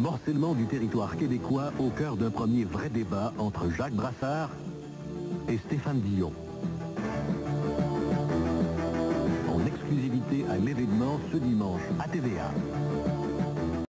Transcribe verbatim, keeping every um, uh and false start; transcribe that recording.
morcellement du territoire québécois au cœur d'un premier vrai débat entre Jacques Brassard et Stéphane Dion. En exclusivité à l'événement ce dimanche à T V A.